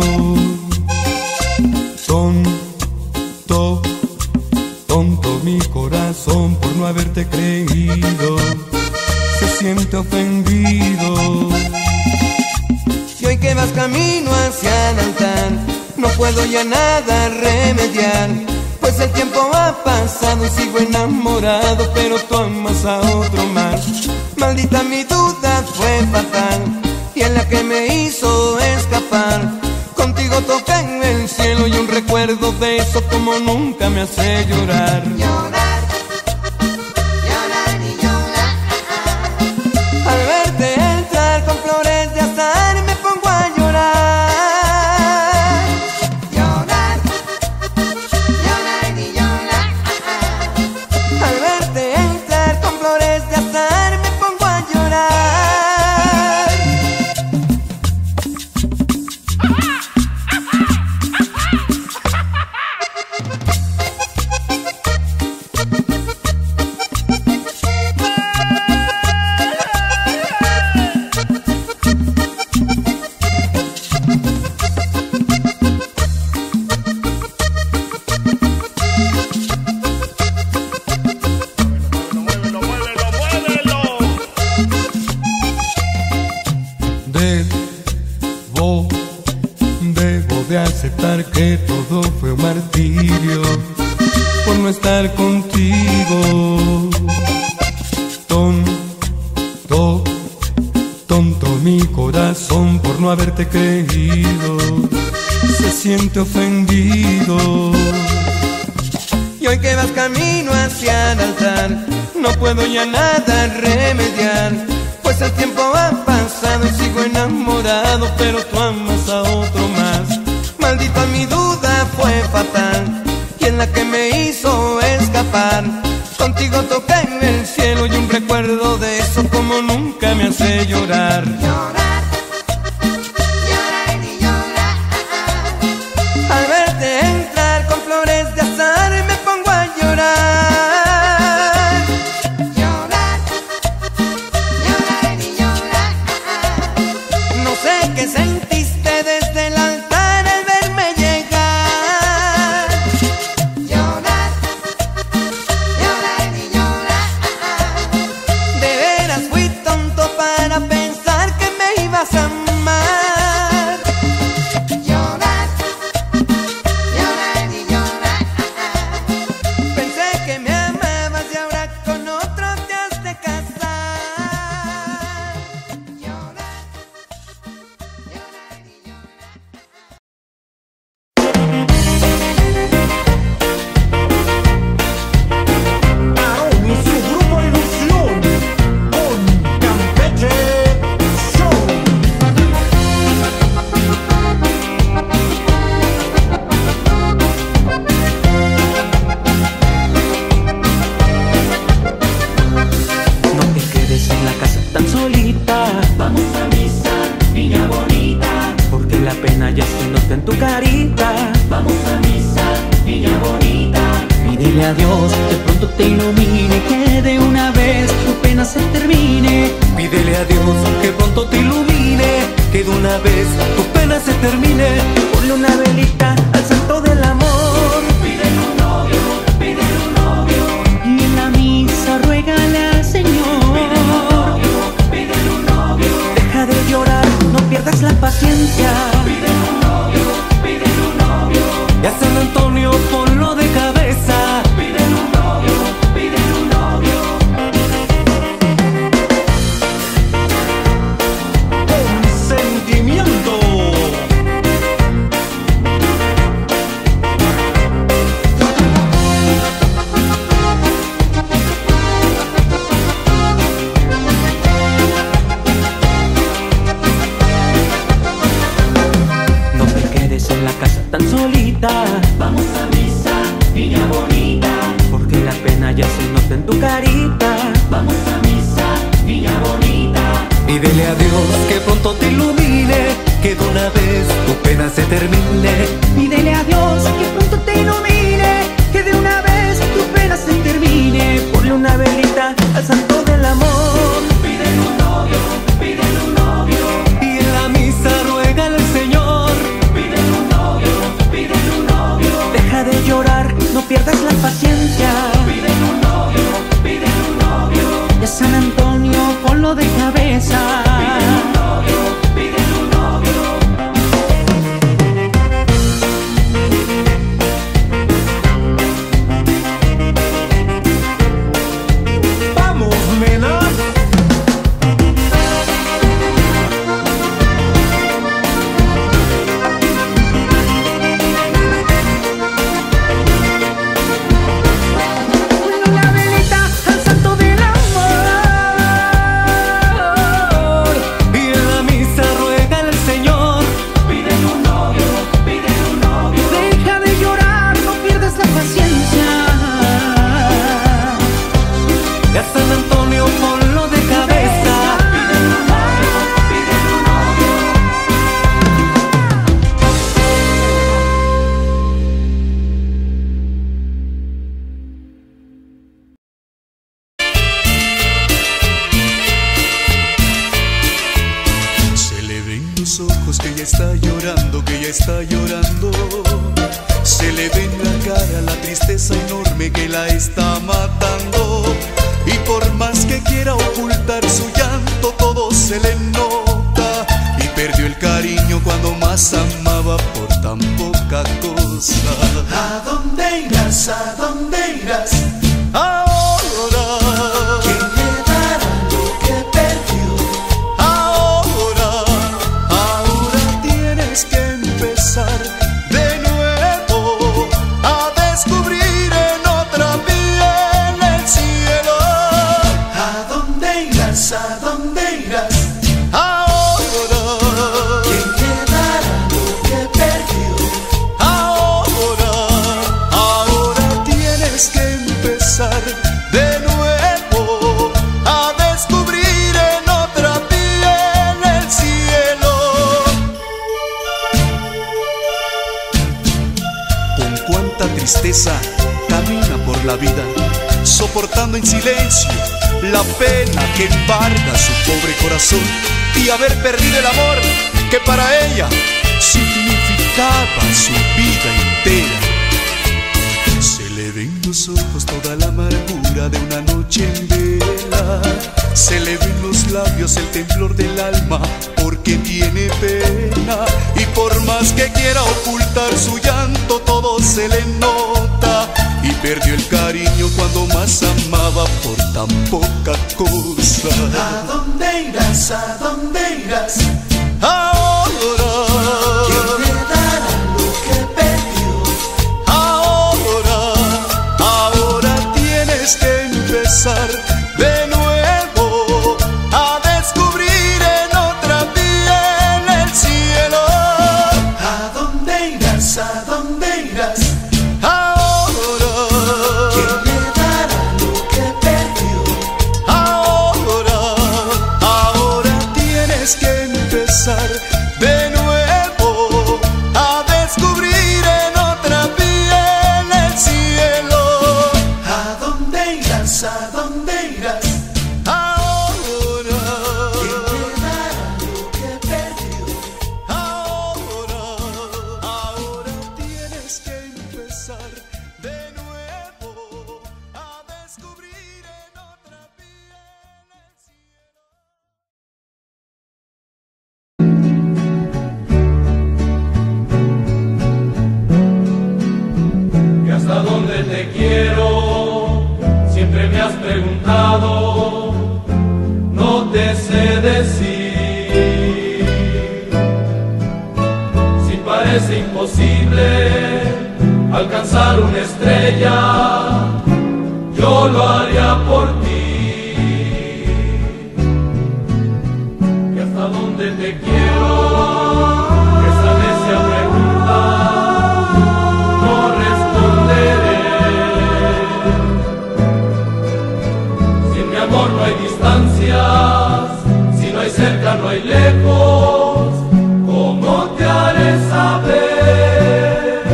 Speaker 12: Tonto, tonto mi corazón por no haberte creído, se siente ofendido.
Speaker 9: Y hoy que vas camino hacia el altar, no puedo ya nada remediar, pues el tiempo ha pasado y sigo enamorado, pero tú amas a otro más. Maldita mi duda fue fatal, y en la que me hizo escapar. Contigo toqué en el cielo y un recuerdo de eso como nunca me hace llorar.
Speaker 10: Llorar, llorar y llorar.
Speaker 9: Al verte entrar con flores de azar me pongo a llorar.
Speaker 10: Llorar, llorar y llorar.
Speaker 9: Al verte entrar con flores de azar me pongo a llorar.
Speaker 12: Debo, debo de aceptar que todo fue un martirio por no estar contigo. Tonto, tonto mi corazón por no haberte creído, se siente ofendido.
Speaker 9: Y hoy que vas camino hacia el altar, no puedo ya nada remediar, pues el tiempo ha pasado y sigo enamorado, pero tú amas a otro más. Maldita mi duda fue fatal, y en la que me hizo escapar. Contigo toqué en el cielo y un recuerdo de eso como nunca me hace llorar.
Speaker 10: Llorar, llorar y llorar.
Speaker 9: Al verte entrar con flores de azar me pongo a llorar.
Speaker 10: Llorar, llorar y llorar.
Speaker 9: No sé qué sentiste desde el altar al verme llegar.
Speaker 10: Llorar,
Speaker 5: bonita.
Speaker 11: Vamos a misa, niña bonita.
Speaker 5: Pídele a Dios que pronto te ilumine, que de una vez tu pena se termine.
Speaker 8: Pídele a Dios que pronto te ilumine, que de una vez tu pena se termine.
Speaker 5: Ponle una velita al santo del amor.
Speaker 11: Pídele un novio, pídele un novio.
Speaker 5: Y en la misa ruégale al Señor.
Speaker 11: Pídele un novio, pídele un novio.
Speaker 5: Deja de llorar, no pierdas la paciencia.
Speaker 11: Pídele un novio, pídele un novio.
Speaker 8: Y a San Antonio ponlo de cabeza.
Speaker 11: Pídele un novio, pídele un novio.
Speaker 8: Sentimiento.
Speaker 5: No te quedes en la casa tan solita,
Speaker 11: Vamos a misa, niña bonita.
Speaker 5: porque la pena ya se nota en tu carita.
Speaker 11: Vamos a misa, niña bonita.
Speaker 8: Pídele a Dios que pronto te ilumine, que de una vez tu pena se termine.
Speaker 5: Pídele a Dios que pronto te ilumine, que de una vez tu pena se termine. Ponle una velita al santo del amor.
Speaker 11: Pídele un novio, pídele un novio.
Speaker 8: Y en la misa ruégale al Señor.
Speaker 11: Pídele un novio, pídele un novio.
Speaker 5: Deja de llorar, no pierdas la paciencia.
Speaker 11: Pídele un novio, pídele un novio.
Speaker 5: Y a San Antonio ponlo de cabeza.
Speaker 11: Pídele un novio, pídele un novio.
Speaker 8: ¡Vamos, nena!
Speaker 5: Ponle una velita al santo del amor.
Speaker 8: Y en la misa ruégale al Señor.
Speaker 11: Pídele un novio, pídele un novio.
Speaker 5: Deja de llorar, no pierdas la paciencia.
Speaker 8: Y a San Antonio ponlo de cabeza.
Speaker 11: Pídele un novio, pídele un novio.
Speaker 1: Se le ven los ojos que ya está llorando, que ya está llorando. Se le ve en la cara la tristeza enorme que la está matando. Y por más que quiera ocultar su llanto, todo se le nota. Y perdió el cariño cuando más amaba por tan poca cosa.
Speaker 2: ¿A dónde irás? ¿A dónde irás?
Speaker 1: Ahora,
Speaker 2: ¿Quién le dará lo que perdió?
Speaker 1: ahora, ahora tienes que empezar de nuevo a descubrir en otra piel el cielo.
Speaker 2: ¿A dónde irás? ¿A dónde irás?
Speaker 1: Ahora,
Speaker 2: ¿Quién le dará lo que perdió?
Speaker 1: ahora, ahora tienes que empezar de nuevo a descubrir en otra piel el cielo. Con cuánta tristeza camina por la vida, soportando en silencio la pena que embarga su pobre corazón y haber perdido el amor que para ella significaba su vida entera. Se le ven los ojos toda la amargura de una noche en vela. Se le ven los labios el temblor del alma porque tiene pena. Y por más que quiera ocultar su llanto, todo se le nota. Y perdió el cariño cuando más amaba por tan poca cosa.
Speaker 2: ¿A dónde irás? ¿A dónde irás?
Speaker 1: Ahora,
Speaker 2: ¿Quién le dará lo que perdió?
Speaker 1: ahora, ahora tienes que empezar de nuevo a descubrir en otra piel el cielo.
Speaker 2: ¿A dónde irás? ¿A dónde irás?
Speaker 1: Ahora,
Speaker 2: ¿Quién le dará lo que perdió?
Speaker 1: ahora, ahora tienes que empezar de nuevo a descubrir
Speaker 3: posible alcanzar una estrella, yo lo haría por ti. ¿Y hasta dónde te quiero? Esa necia pregunta no responderé. Sin mi amor no hay distancias, si no hay cerca no hay lejos, ¿cómo te haré saber?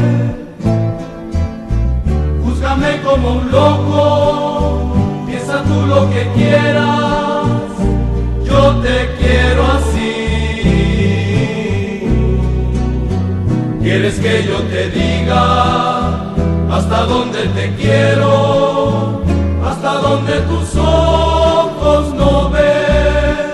Speaker 3: Júzgame como un loco, piensa tú lo que quieras, yo te quiero así. ¿Quieres que yo te diga hasta dónde te quiero? Hasta donde tus ojos no ven.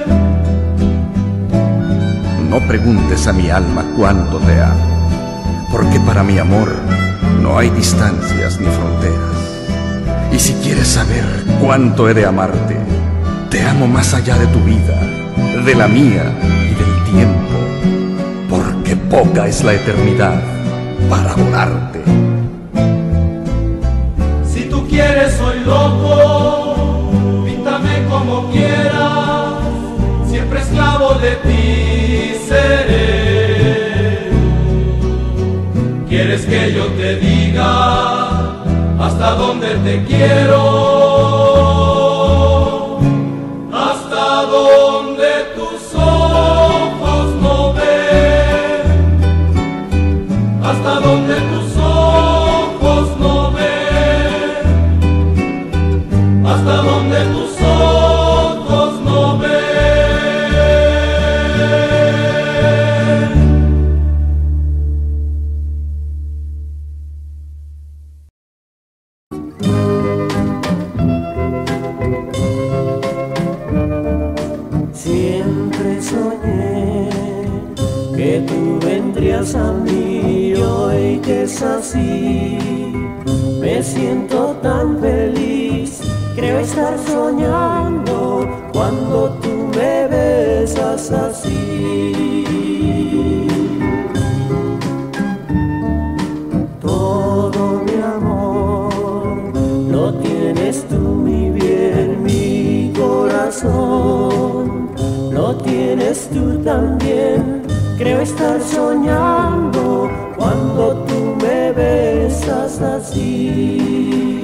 Speaker 4: No preguntes a mi alma cuánto te amo, porque para mi amor no hay distancias ni fronteras. Y si quieres saber cuánto he de amarte, te amo más allá de tu vida, de la mía y del tiempo, porque poca es la eternidad para adorarte.
Speaker 3: Si tú quieres soy loco, píntame como quieras, siempre esclavo de ti seré. ¿Quieres que yo te diga hasta dónde te quiero? Hasta donde tus ojos no ven, hasta donde tus ojos no ven, hasta donde tus ojos no ven.
Speaker 13: Siempre soñé que tú vendrías a mí, hoy que es así, me siento tan feliz. Creo estar soñando cuando tú me besas así. Todo mi amor lo tienes tú, mi bien, mi corazón lo tienes tú también. Creo estar soñando cuando tú me besas así.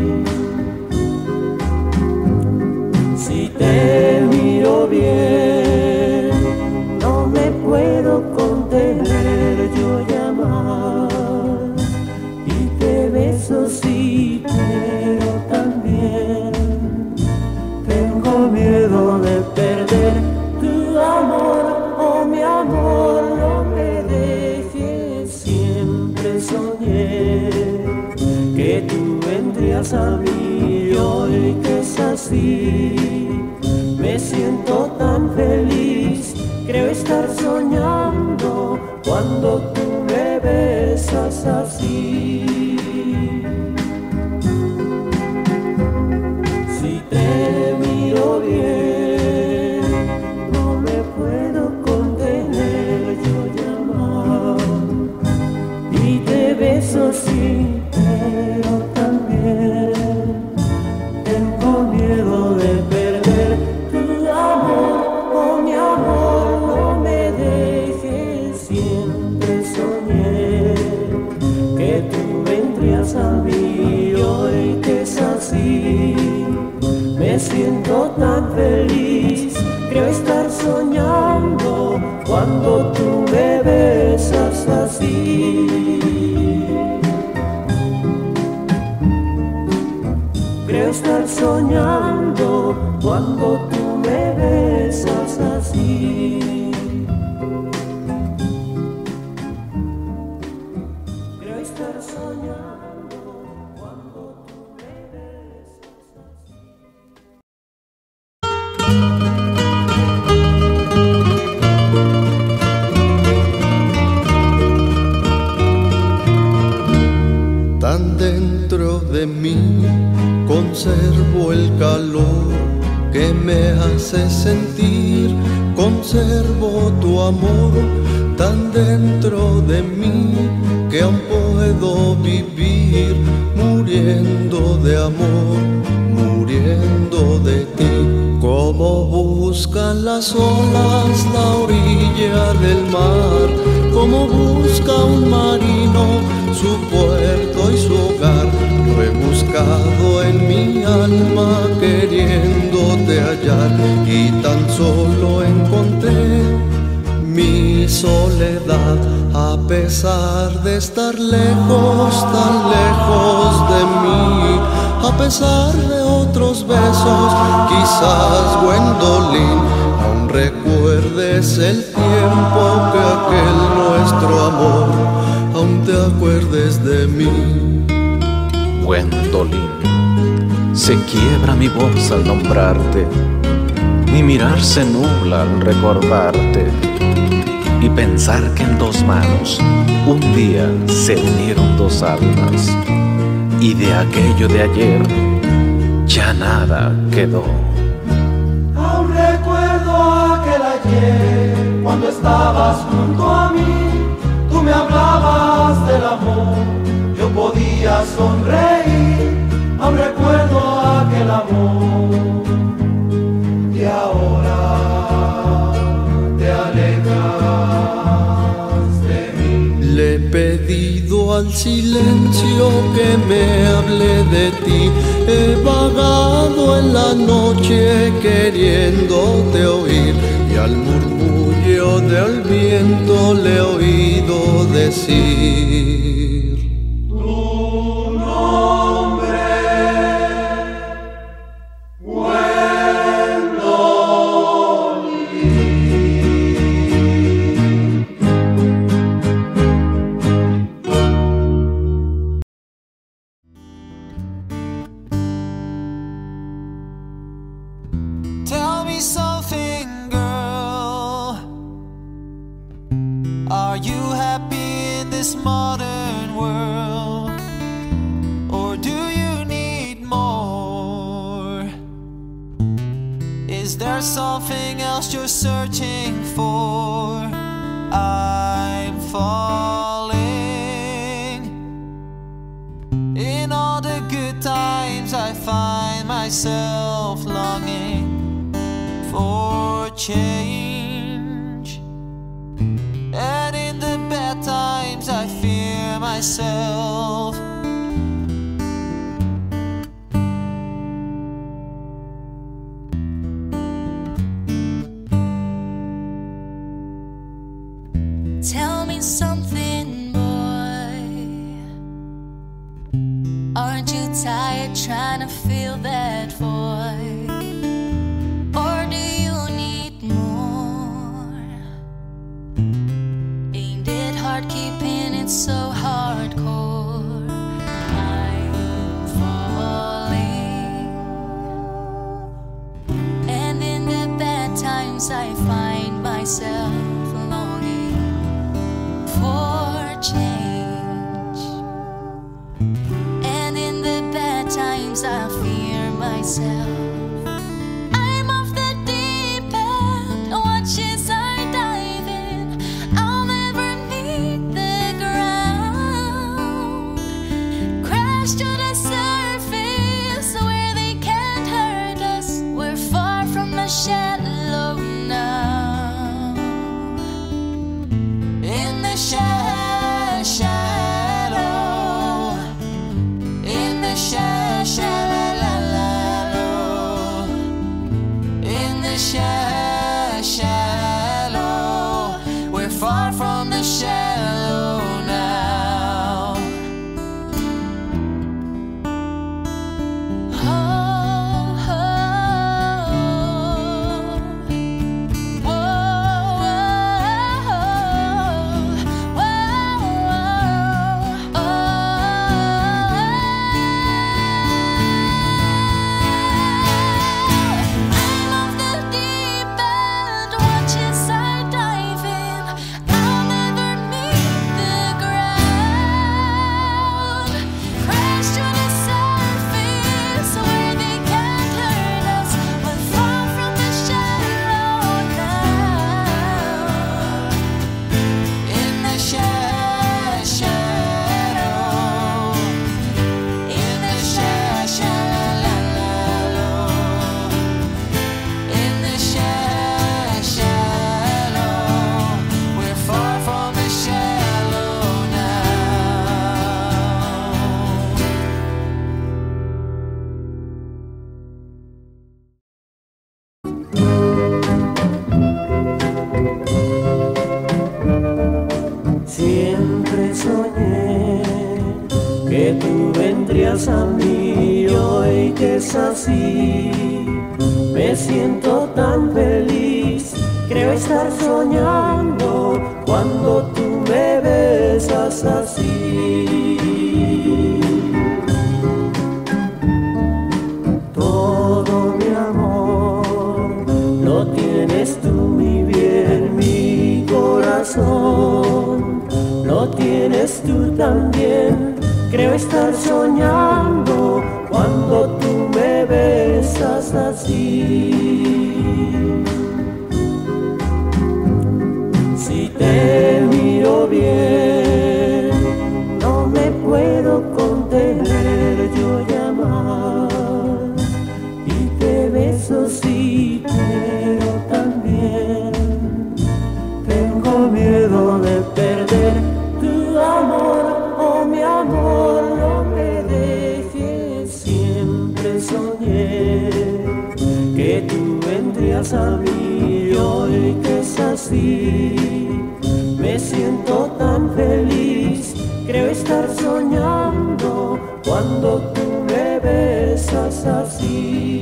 Speaker 13: Si te miro bien, no me puedo contener, yo llamar y te beso sí, pero también tengo miedo de perder tu amor, oh mi amor, no me dejes. Siempre soñé que tú vendrías a mí, hoy que es así, me siento tan feliz. Creo estar soñando cuando tú me besas así. Si te miro bien, no me puedo contener, yo llamar y te beso sí, pero también tengo miedo de perder tu amor, oh mi amor, no me dejes. Siempre soñé que tú vendrías a mí, hoy que es así, me siento tan feliz. Creo estar soñando cuando tú me besas así. Creo estar soñando cuando tú me besas así. Creo estar soñando cuando tú me besas así.
Speaker 6: Tan dentro de mí conservo el calor que me hace sentir, conservo tu amor tan dentro de mí que aún puedo vivir muriendo de amor, muriendo de ti. Como buscan las olas la orilla del mar, como busca un marino su puerto y su hogar. Lo he buscado en mi alma queriéndote hallar y tan solo encontré mi soledad. A pesar de estar lejos, tan lejos de mí, a pesar de otros besos, quizás Gwendolyn aún recuerdes el tiempo que aquel nuestro amor, aún te acuerdes de mí.
Speaker 7: Gwendolyn, se quiebra mi voz al nombrarte, mi mirar se nubla al recordarte y pensar que en dos manos un día se unieron dos almas y de aquello de ayer ya nada quedó.
Speaker 3: Aún recuerdo aquel ayer cuando estabas junto a mí, tú me hablabas del amor, yo podía sonreír. Aún recuerdo aquel amor y ahora te alejas de mí.
Speaker 6: Le he pedido al silencio que me hable de ti. He vagado en la noche queriéndote oír y al murmullo del viento le he oído decir
Speaker 3: tu nombre.
Speaker 14: Tell me something, girl. Are you happy in this modern world? Or do you need more? Is there something else you're searching for? I'm falling. In all the good times I find myself longing for change, and in the bad times I fear myself.
Speaker 15: Tell me something, boy. Aren't you tired trying to fill that void? Or do you need more? Ain't it hard keeping it so hardcore? I'm falling, and in the bad times I find myself longing for change, and in the bad times I fear myself. I'm off the deep end, watch as I dive in. I'll never meet the ground. Crash to the surface where they can't hurt us. We're far from the shallow now. In the sha- shallow, in the sha- shallow, in the sha- shallow, we're far from the shallow now.
Speaker 13: que tú vendrías a mí. Hoy que es así, me siento tan feliz. Creo estar soñando cuando tú me besas así. Todo mi amor lo tienes tú, mi bien, mi corazón lo tienes tú también. Creo estar soñando cuando tú me besas así. Si te miro bien, no me puedo contener yo llamar. Y te beso sí, pero también tengo miedo de perder tu amor. Oh mi amor, no me dejes, siempre soñé que tú vendrías a mí. Hoy que es así, me siento tan feliz. Creo estar soñando cuando tú me besas así.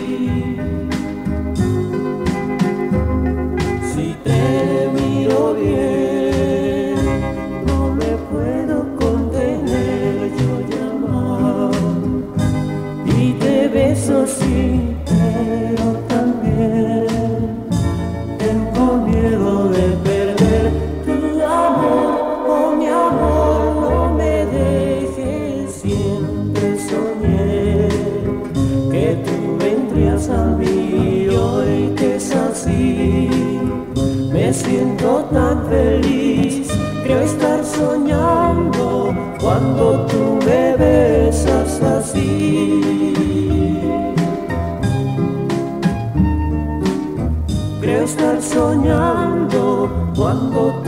Speaker 13: Si te miro bien, no me puedo contener yo llamar. Y te beso sí, pero también tengo miedo de perder tu amor. Oh mi amor, no me dejes, siempre soñé que tú vendrías a mí. Hoy que es así, me siento tan feliz. Creo estar soñando cuando tú me besas así. Creo estar soñando cuando